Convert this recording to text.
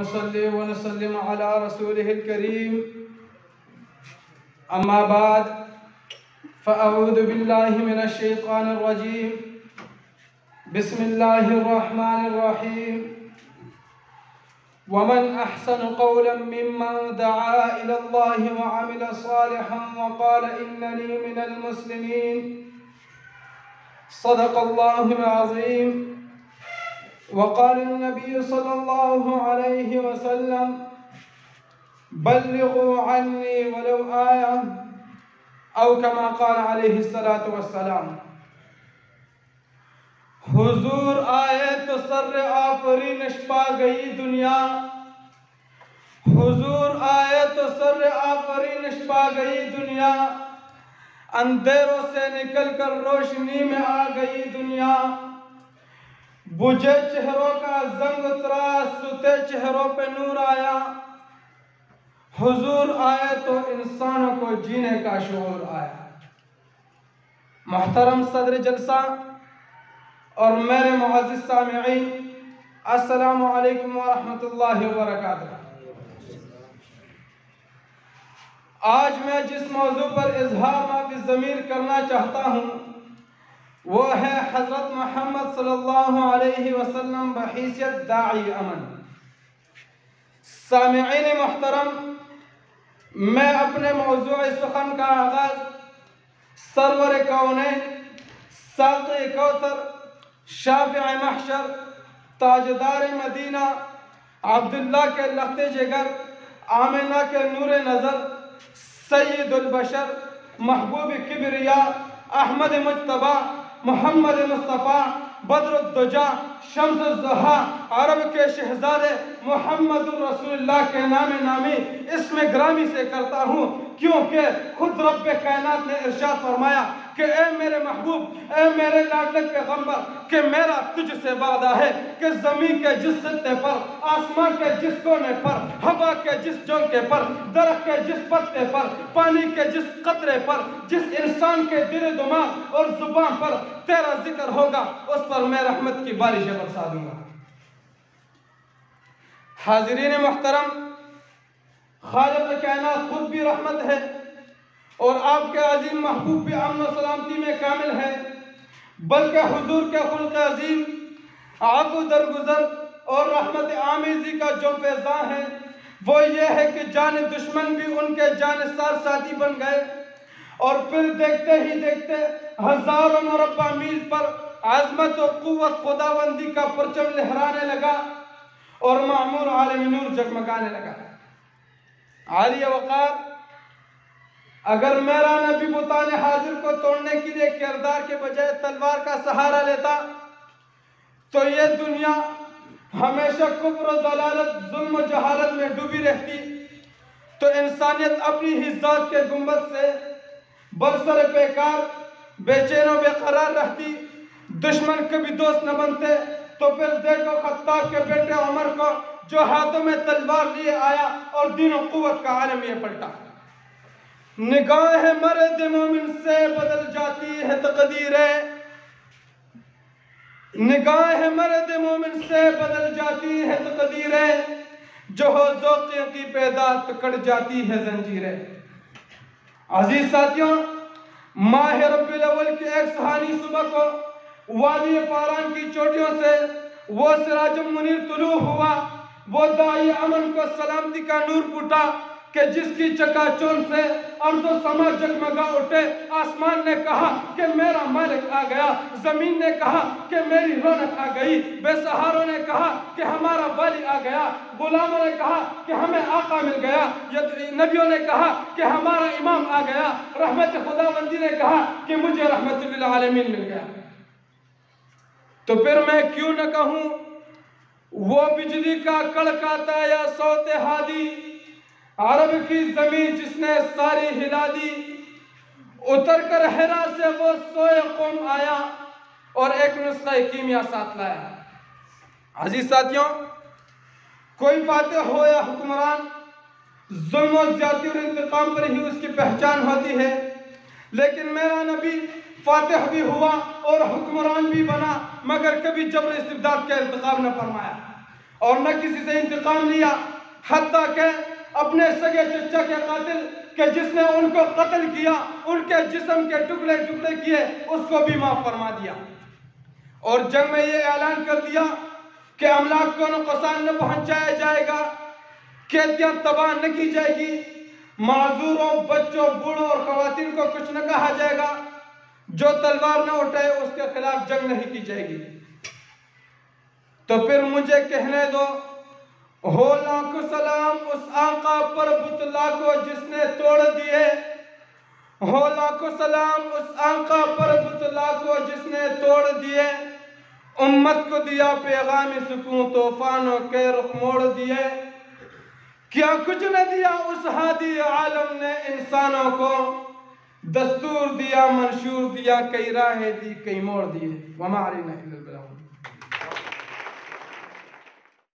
ونصلي ونسلم على رسوله الكريم أما بعد فأعوذ بالله من الشيطان الرجيم بسم الله الرحمن الرحيم ومن أحسن قولا ممن دعا إلى الله وعمل صالحا وقال إنني من المسلمين صدق الله العظيم. وقال النبي صلى الله عليه وسلم بلغوا عني ولو آية أو كما قال عليه الصلاة والسلام. حضور آئے تو سر آفرینش پا گئی دنیا، حضور آئے تو سر آفرینش پا گئی دنیا، اندھیروں سے نکل کر روشنی میں آ گئی دنیا، بجھے چہروں کا زنگ اترا ستے چہروں پہ نور آیا، حضور آئے تو انسانوں کو جینے کا شعور آیا۔ محترم صدر جلسہ اور میرے معزز سامعین، السلام علیکم ورحمۃ اللہ وبرکاتہ۔ آج میں جس موضوع پر اظہار معافی ضمیر کرنا چاہتا ہوں وہ ہے حضرت محمد صلی اللہ علیہ وسلم بحیثیت داعی امن۔ سامعین محترم، میں اپنے موضوع سخن کا آغاز سرور کونین، ساقی کوثر، شافع محشر، تاجدار مدینہ، عبداللہ کے لخت جگر، آمنہ کے نور نظر، سید البشر، محبوب کبریا، احمد مجتبی، محمد مصطفیٰ، بدر الدجا، شمس الضحیٰ، عرب کے شہزادے محمد الرسول اللہ کے نام نامی اسم گرامی سے کرتا ہوں، کیونکہ خود رب کائنات نے ارشاد فرمایا کہ اے میرے محبوب، اے میرے لاڈلے پیغمبر، کہ میرا تجھ سے وعدہ ہے کہ زمین کے جس خطے پر، آسمان کے جس کونے پر، ہوا کے جس جھونکے پر، درخت کے جس پتے پر، پانی کے جس قطرے پر، جس انسان کے دل و دماغ اور زبان پر تیرا ذکر ہوگا، اس پر میں رحمت کی بارشیں برسا دوں گا۔ حاضرین محترم، خالق کائنات خود بھی رحمت ہے اور آپ کے عظیم محبوب بھی امن و سلامتی میں کامل ہے، بلکہ حضور کے خلق عظیم عفو درگزر اور رحمت آمیزی کا جو فیضاں ہے وہ یہ ہے کہ جان دشمن بھی ان کے جانثار ساتھی بن گئے، اور پھر دیکھتے ہی دیکھتے ہزاروں مربع میل پر عظمت و قوت خداوندی کا پرچم لہرانے لگا اور معمور عالم نور جگمگانے لگا۔ عالی وقار، اگر میرا نبی بتان حاضر کو توڑنے کے لیے کردار کے بجائے تلوار کا سہارا لیتا تو یہ دنیا ہمیشہ کفر و ضلالت، ظلم و جہالت میں ڈوبی رہتی، تو انسانیت اپنی ہی ذات کے گنبد سے برسر بیکار، بے چین و بے قرار رہتی، دشمن کبھی دوست نہ بنتے۔ تو پھر دیکھو خطاب کے بیٹے عمر کو جو ہاتھوں میں تلوار لیے آیا اور دین و قوت کا عالم یہ پلٹا۔ نگاہ مرد مومن سے بدل جاتی ہے تقدیریں، نگاہ مرد مومن سے بدل جاتی ہے تقدیریں، جو ہو ذوقیوں کی پیدا تو کٹ جاتی ہے زنجیریں۔ عزیز ساتھیوں، ماہ ربیع الاول کی ایک سہانی صبح کو وادی فاران کی چوٹیوں سے وہ سراج منیر طلوع ہوا، وہ داعی امن کو سلامتی کا نور پھوٹا کہ جس کی چکا چوند سے ارض و سما جگمگا اٹھے۔ آسمان نے کہا کہ میرا مالک آ گیا، زمین نے کہا کہ میری رونق آ گئی، بے سہاروں نے کہا کہ ہمارا والی آ گیا، غلاموں نے کہا کہ ہمیں آقا مل گیا، نبیوں نے کہا کہ ہمارا امام آ گیا، رحمت خداوندی نے کہا کہ مجھے رحمت للعالمین مل گیا۔ تو پھر میں کیوں نہ کہوں وہ بجلی کا کڑکاتا یا صوت ہادی، عرب کی زمین جس نے ساری ہلا دی، اتر کر حرا سے وہ سوئے قوم آیا اور ایک نسخہ کیمیا ساتھ لایا۔ عزیز ساتھیوں، کوئی فاتح ہو یا حکمران، ظلم و زیادتی اور انتقام پر ہی اس کی پہچان ہوتی ہے، لیکن میرا نبی فاتح بھی ہوا اور حکمران بھی بنا، مگر کبھی جبر استبداد کا انتخاب نہ فرمایا۔ اور نہ کسی سے انتقام لیا، حتیٰ کہ اپنے سگے چچا کے قاتل کہ جس نے ان کو قتل کیا، ان کے جسم کے ٹکڑے ٹکڑے کیے، اس کو بھی معاف فرما دیا۔ اور جنگ میں یہ اعلان کر دیا کہ املاک کو نقصان نہ پہنچایا جائے گا، قیدیاں تباہ نہ کی جائے گی، معذوروں، بچوں، بوڑھوں اور خواتین کو کچھ نہ کہا جائے گا، جو تلوار نہ اٹھائے اس کے خلاف جنگ نہیں کی جائے گی۔ تو پھر مجھے کہنے دو، ہو لاکھوں سلام اس آقا پر بتلا کو جس نے توڑ دیے، ہو لاکھوں سلام اس آقا پر بتلا کو جس نے توڑ دیے، امت کو دیا پیغام سکون طوفانوں کے رخ موڑ دیے، کیا کچھ نہ دیا اس ہادی عالم نے انسانوں کو، دستور دیا، منشور دیا، کئی راہیں دی، کئی موڑ دیے۔ وما علینا الا